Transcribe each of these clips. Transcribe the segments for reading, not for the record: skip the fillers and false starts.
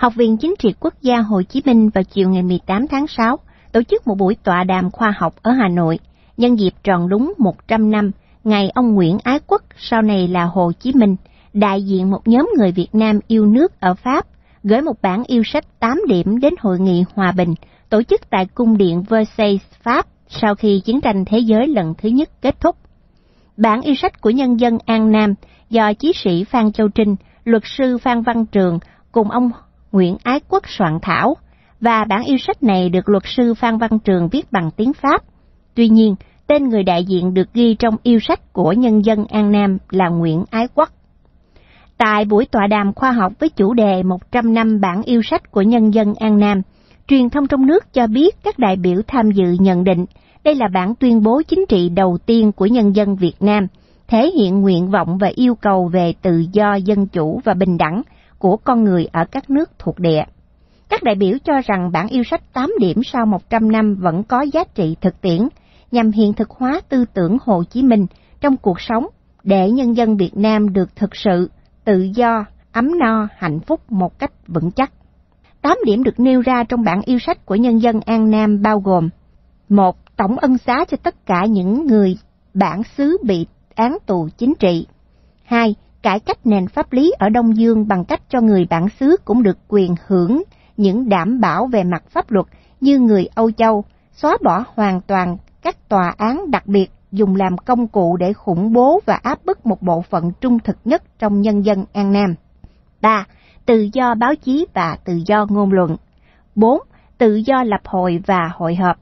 Học viện Chính trị Quốc gia Hồ Chí Minh vào chiều ngày 18 tháng 6 tổ chức một buổi tọa đàm khoa học ở Hà Nội, nhân dịp tròn đúng 100 năm ngày ông Nguyễn Ái Quốc, sau này là Hồ Chí Minh, đại diện một nhóm người Việt Nam yêu nước ở Pháp, gửi một bản yêu sách 8 điểm đến Hội nghị Hòa bình, tổ chức tại Cung điện Versailles, Pháp, sau khi chiến tranh thế giới lần thứ nhất kết thúc. Bản yêu sách của nhân dân An Nam do chí sĩ Phan Châu Trinh, luật sư Phan Văn Trường cùng ông Nguyễn Ái Quốc soạn thảo, và bản yêu sách này được luật sư Phan Văn Trường viết bằng tiếng Pháp. Tuy nhiên, tên người đại diện được ghi trong yêu sách của nhân dân An Nam là Nguyễn Ái Quốc. Tại buổi tọa đàm khoa học với chủ đề 100 năm bản yêu sách của nhân dân An Nam, truyền thông trong nước cho biết các đại biểu tham dự nhận định đây là bản tuyên bố chính trị đầu tiên của nhân dân Việt Nam, thể hiện nguyện vọng và yêu cầu về tự do, dân chủ và bình đẳng của con người ở các nước thuộc địa. Các đại biểu cho rằng bản yêu sách 8 điểm sau 100 năm vẫn có giá trị thực tiễn, nhằm hiện thực hóa tư tưởng Hồ Chí Minh trong cuộc sống để nhân dân Việt Nam được thực sự tự do, ấm no, hạnh phúc một cách vững chắc. 8 điểm được nêu ra trong bản yêu sách của nhân dân An Nam bao gồm: 1. Tổng ân xá cho tất cả những người bản xứ bị án tù chính trị. 2. Cải cách nền pháp lý ở Đông Dương bằng cách cho người bản xứ cũng được quyền hưởng những đảm bảo về mặt pháp luật như người Âu Châu, xóa bỏ hoàn toàn các tòa án đặc biệt dùng làm công cụ để khủng bố và áp bức một bộ phận trung thực nhất trong nhân dân An Nam. 3. Tự do báo chí và tự do ngôn luận. 4. Tự do lập hội và hội họp.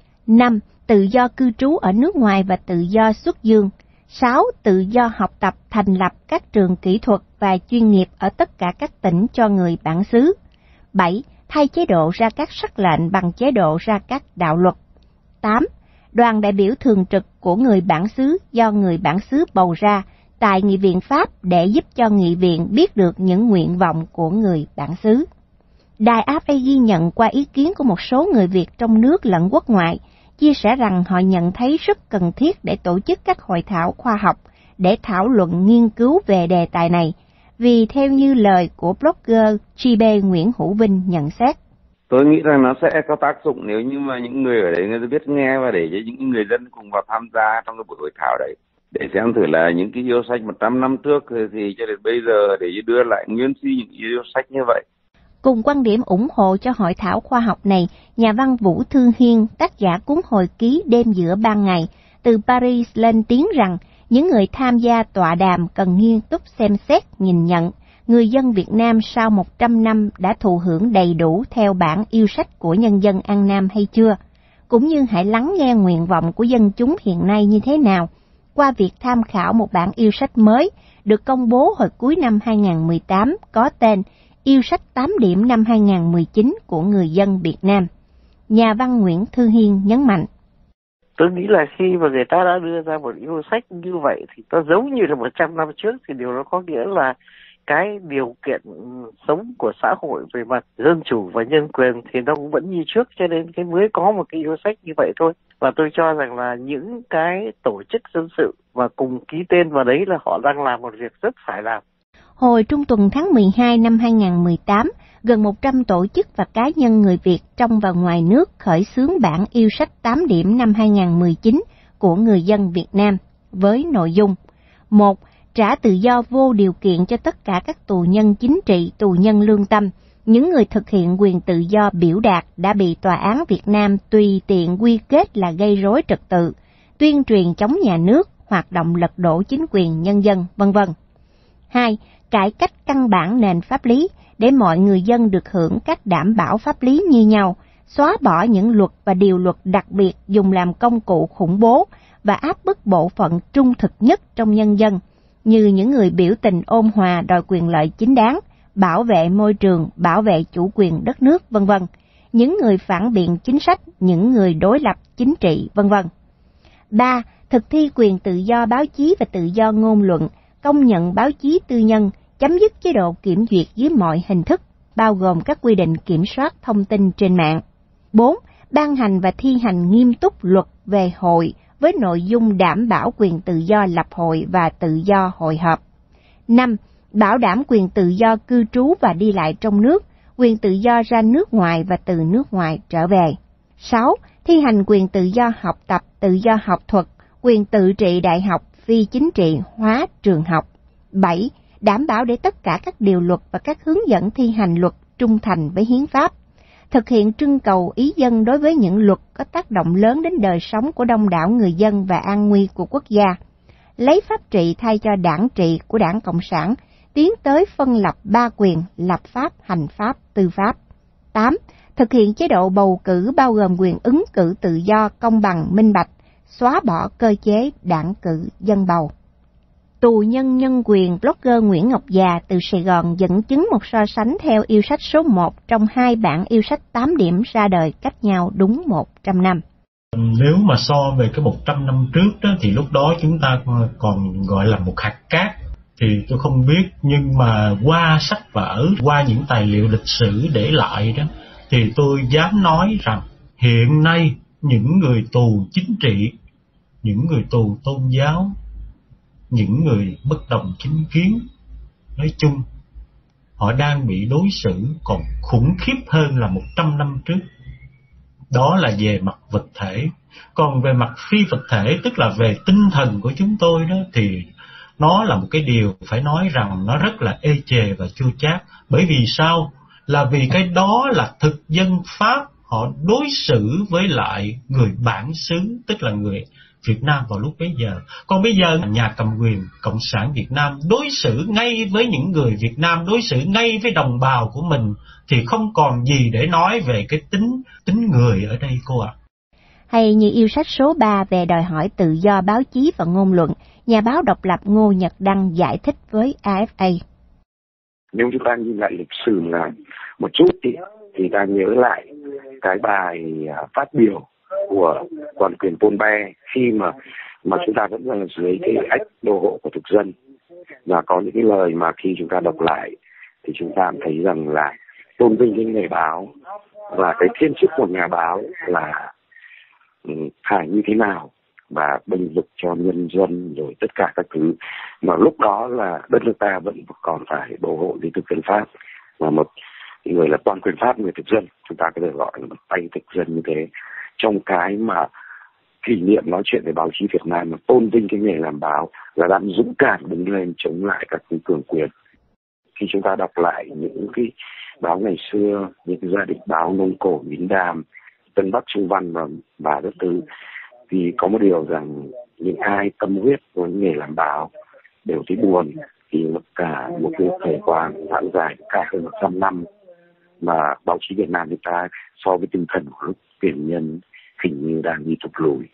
5. Tự do cư trú ở nước ngoài và tự do xuất dương. 6. Tự do học tập, thành lập các trường kỹ thuật và chuyên nghiệp ở tất cả các tỉnh cho người bản xứ. 7. Thay chế độ ra các sắc lệnh bằng chế độ ra các đạo luật. 8. Đoàn đại biểu thường trực của người bản xứ do người bản xứ bầu ra tại Nghị viện Pháp để giúp cho Nghị viện biết được những nguyện vọng của người bản xứ. Đài AFA ghi nhận qua ý kiến của một số người Việt trong nước lẫn quốc ngoại, chia sẻ rằng họ nhận thấy rất cần thiết để tổ chức các hội thảo khoa học để thảo luận nghiên cứu về đề tài này, vì theo như lời của blogger GB Nguyễn Hữu Vinh nhận xét. Tôi nghĩ rằng nó sẽ có tác dụng nếu như mà những người ở đấy người ta biết nghe và để cho những người dân cùng vào tham gia trong cái buổi hội thảo đấy, để xem thử là những cái yêu sách 100 năm trước thì cho đến bây giờ để đưa lại nguyên si những yêu sách như vậy. Cùng quan điểm ủng hộ cho hội thảo khoa học này, nhà văn Vũ Thư Hiên, tác giả cuốn hồi ký Đêm giữa ban ngày, từ Paris lên tiếng rằng những người tham gia tọa đàm cần nghiêm túc xem xét, nhìn nhận người dân Việt Nam sau 100 năm đã thụ hưởng đầy đủ theo bản yêu sách của nhân dân An Nam hay chưa, cũng như hãy lắng nghe nguyện vọng của dân chúng hiện nay như thế nào qua việc tham khảo một bản yêu sách mới được công bố hồi cuối năm 2018 có tên Yêu sách 8 điểm năm 2019 của người dân Việt Nam. Nhà văn Nguyễn Thư Hiên nhấn mạnh. Tôi nghĩ là khi mà người ta đã đưa ra một yêu sách như vậy thì nó giống như là 100 năm trước, thì điều đó có nghĩa là cái điều kiện sống của xã hội về mặt dân chủ và nhân quyền thì nó cũng vẫn như trước, cho nên cái mới có một cái yêu sách như vậy thôi. Và tôi cho rằng là những cái tổ chức dân sự và cùng ký tên vào đấy là họ đang làm một việc rất phải làm. Hồi trung tuần tháng 12 năm 2018, gần 100 tổ chức và cá nhân người Việt trong và ngoài nước khởi xướng bản yêu sách 8 điểm năm 2019 của người dân Việt Nam với nội dung: 1. Trả tự do vô điều kiện cho tất cả các tù nhân chính trị, tù nhân lương tâm, những người thực hiện quyền tự do biểu đạt đã bị tòa án Việt Nam tùy tiện quy kết là gây rối trật tự, tuyên truyền chống nhà nước, hoạt động lật đổ chính quyền nhân dân, v.v. 2. Cải cách căn bản nền pháp lý để mọi người dân được hưởng các đảm bảo pháp lý như nhau, xóa bỏ những luật và điều luật đặc biệt dùng làm công cụ khủng bố và áp bức bộ phận trung thực nhất trong nhân dân, như những người biểu tình ôn hòa đòi quyền lợi chính đáng, bảo vệ môi trường, bảo vệ chủ quyền đất nước, v.v., những người phản biện chính sách, những người đối lập chính trị, v.v. 3. Thực thi quyền tự do báo chí và tự do ngôn luận, công nhận báo chí tư nhân, chấm dứt chế độ kiểm duyệt dưới mọi hình thức, bao gồm các quy định kiểm soát thông tin trên mạng. 4. Ban hành và thi hành nghiêm túc luật về hội với nội dung đảm bảo quyền tự do lập hội và tự do hội họp. 5. Bảo đảm quyền tự do cư trú và đi lại trong nước, quyền tự do ra nước ngoài và từ nước ngoài trở về. 6. Thi hành quyền tự do học tập, tự do học thuật, quyền tự trị đại học, phi chính trị hóa trường học. 7. Đảm bảo để tất cả các điều luật và các hướng dẫn thi hành luật trung thành với hiến pháp. Thực hiện trưng cầu ý dân đối với những luật có tác động lớn đến đời sống của đông đảo người dân và an nguy của quốc gia. Lấy pháp trị thay cho đảng trị của Đảng Cộng sản, tiến tới phân lập ba quyền lập pháp, hành pháp, tư pháp. 8. Thực hiện chế độ bầu cử bao gồm quyền ứng cử tự do, công bằng, minh bạch, xóa bỏ cơ chế đảng cử dân bầu. Tù nhân nhân quyền blogger Nguyễn Ngọc Già từ Sài Gòn dẫn chứng một so sánh theo yêu sách số 1 trong hai bản yêu sách 8 điểm ra đời cách nhau đúng 100 năm. Nếu mà so về cái 100 năm trước đó, thì lúc đó chúng ta còn gọi là một hạt cát, thì tôi không biết, nhưng mà qua sách vở, qua những tài liệu lịch sử để lại đó, thì tôi dám nói rằng hiện nay những người tù chính trị, những người tù tôn giáo, những người bất đồng chính kiến nói chung, họ đang bị đối xử còn khủng khiếp hơn là 100 năm trước. Đó là về mặt vật thể. Còn về mặt phi vật thể, tức là về tinh thần của chúng tôi đó, thì nó là một cái điều phải nói rằng nó rất là ê chề và chua chát. Bởi vì sao? Là vì cái đó là thực dân Pháp họ đối xử với lại người bản xứ, tức là người Việt Nam vào lúc bấy giờ. Còn bây giờ nhà cầm quyền Cộng sản Việt Nam đối xử ngay với những người Việt Nam, đối xử ngay với đồng bào của mình, thì không còn gì để nói về cái tính người ở đây cô ạ. Hay như yêu sách số 3 về đòi hỏi tự do báo chí và ngôn luận, nhà báo độc lập Ngô Nhật Đăng giải thích với AFA. Nếu chúng ta nhìn lại lịch sử là một chút thì ta nhớ lại cái bài phát biểu của toàn quyền Pol Pot khi mà chúng ta vẫn là dưới cái ách đô hộ của thực dân, và có những cái lời mà khi chúng ta đọc lại thì chúng ta thấy rằng là tôn vinh cái nghề báo và cái thiên chức của nhà báo là phải như thế nào, và bênh vực cho nhân dân rồi tất cả các thứ, mà lúc đó là đất nước ta vẫn còn phải bảo hộ dưới thực dân Pháp, và một người là toàn quyền Pháp, người thực dân, chúng ta có thể gọi là một tay thực dân như thế. Trong cái mà kỷ niệm nói chuyện về báo chí Việt Nam mà tôn vinh cái nghề làm báo là đang dũng cảm đứng lên chống lại các cái cường quyền. Khi chúng ta đọc lại những cái báo ngày xưa, những cái gia đình báo Mông Cổ, Miến Đàm, Tân Bắc, Trung Văn và các thứ, thì có một điều rằng những ai tâm huyết với nghề làm báo đều thấy buồn khi cả một cái thời quan đoạn dài cả hơn 100 năm mà báo chí Việt Nam chúng ta so với tinh thần của lúc tiền nhân hình như đang đi thụt lùi.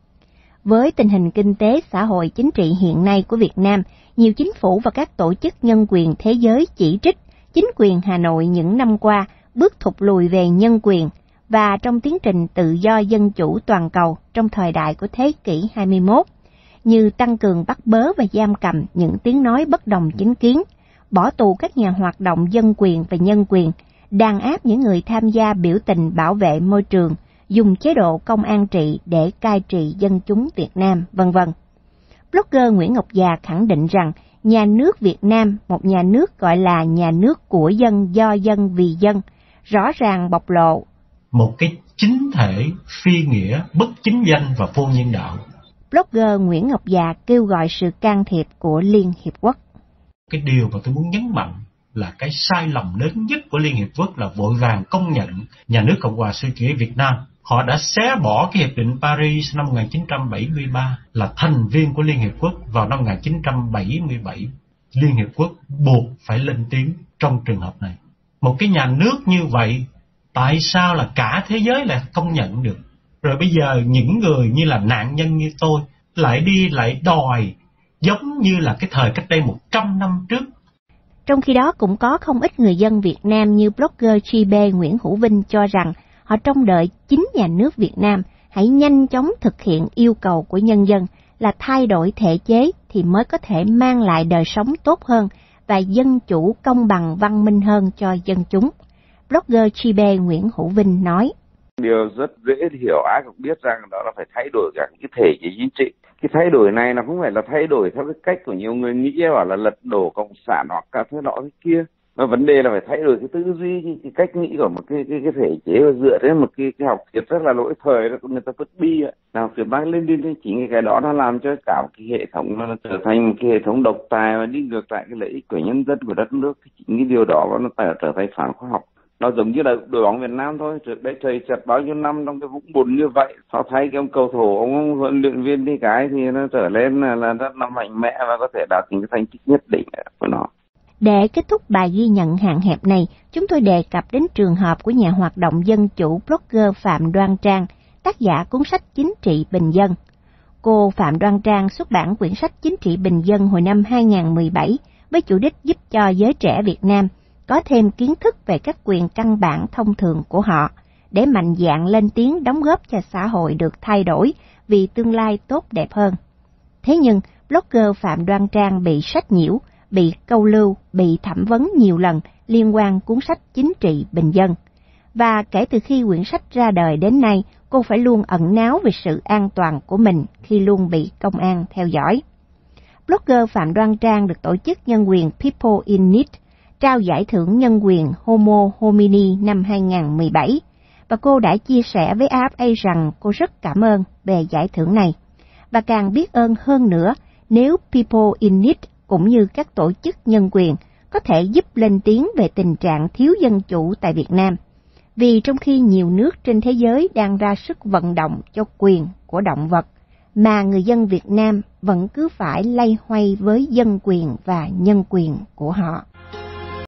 Với tình hình kinh tế, xã hội, chính trị hiện nay của Việt Nam, nhiều chính phủ và các tổ chức nhân quyền thế giới chỉ trích chính quyền Hà Nội những năm qua bước thụt lùi về nhân quyền và trong tiến trình tự do dân chủ toàn cầu trong thời đại của thế kỷ 21, như tăng cường bắt bớ và giam cầm những tiếng nói bất đồng chính kiến, bỏ tù các nhà hoạt động dân quyền và nhân quyền, đàn áp những người tham gia biểu tình bảo vệ môi trường, dùng chế độ công an trị để cai trị dân chúng Việt Nam, v.v. Blogger Nguyễn Ngọc Già khẳng định rằng nhà nước Việt Nam, một nhà nước gọi là nhà nước của dân, do dân, vì dân, rõ ràng bộc lộ một cái chính thể phi nghĩa, bất chính danh và vô nhân đạo. Blogger Nguyễn Ngọc Già kêu gọi sự can thiệp của Liên Hiệp Quốc. Cái điều mà tôi muốn nhấn mạnh là cái sai lầm lớn nhất của Liên Hiệp Quốc là vội vàng công nhận nhà nước Cộng hòa xã hội chủ nghĩa Việt Nam. Họ đã xé bỏ cái Hiệp định Paris năm 1973 là thành viên của Liên Hiệp Quốc vào năm 1977. Liên Hiệp Quốc buộc phải lên tiếng trong trường hợp này. Một cái nhà nước như vậy, tại sao là cả thế giới lại công nhận được? Rồi bây giờ những người như là nạn nhân như tôi lại đòi giống như là cái thời cách đây 100 năm trước. Trong khi đó cũng có không ít người dân Việt Nam như blogger Chibe Nguyễn Hữu Vinh cho rằng họ trông đợi chính nhà nước Việt Nam hãy nhanh chóng thực hiện yêu cầu của nhân dân là thay đổi thể chế thì mới có thể mang lại đời sống tốt hơn và dân chủ, công bằng, văn minh hơn cho dân chúng. Blogger Chibe Nguyễn Hữu Vinh nói: Điều rất dễ hiểu, ai cũng biết rằng đó là phải thay đổi cả cái thể chế chính trị. Cái thay đổi này nó không phải là thay đổi theo cái cách của nhiều người nghĩ, bảo là lật đổ cộng sản hoặc cả thế nọ thế kia, Mà vấn đề là phải thay đổi cái tư duy, cái cách nghĩ của một cái thể chế, và dựa trên một cái học thuyết rất là lỗi thời, là người ta vứt bi ạ. Nào thuyết Mác Lênin thì chính cái đó nó làm cho cả một cái hệ thống nó trở thành một cái hệ thống độc tài và đi ngược lại cái lợi ích của nhân dân, của đất nước. Chính cái điều đó nó trở thành phản khoa học. Nó giống như là đội bóng Việt Nam thôi, trước đây trời chật bao nhiêu năm trong cái vũng bùn như vậy, sau thay cái ông cầu thủ, ông huấn luyện viên đi cái thì nó trở lên là rất là mạnh mẽ và có thể đạt những cái thành tích nhất định của nó. Để kết thúc bài ghi nhận hạn hẹp này, chúng tôi đề cập đến trường hợp của nhà hoạt động dân chủ blogger Phạm Đoan Trang, tác giả cuốn sách Chính trị Bình dân. Cô Phạm Đoan Trang xuất bản quyển sách Chính trị Bình dân hồi năm 2017 với chủ đích giúp cho giới trẻ Việt Nam có thêm kiến thức về các quyền căn bản thông thường của họ, để mạnh dạn lên tiếng đóng góp cho xã hội được thay đổi vì tương lai tốt đẹp hơn. Thế nhưng, blogger Phạm Đoan Trang bị sách nhiễu, bị câu lưu, bị thẩm vấn nhiều lần liên quan cuốn sách Chính trị Bình dân. Và kể từ khi quyển sách ra đời đến nay, cô phải luôn ẩn náu về sự an toàn của mình khi luôn bị công an theo dõi. Blogger Phạm Đoan Trang được tổ chức nhân quyền People in Need trao giải thưởng nhân quyền Homo Homini năm 2017, và cô đã chia sẻ với AFA rằng cô rất cảm ơn về giải thưởng này, và càng biết ơn hơn nữa nếu People in Need cũng như các tổ chức nhân quyền có thể giúp lên tiếng về tình trạng thiếu dân chủ tại Việt Nam. Vì trong khi nhiều nước trên thế giới đang ra sức vận động cho quyền của động vật, mà người dân Việt Nam vẫn cứ phải loay hoay với dân quyền và nhân quyền của họ.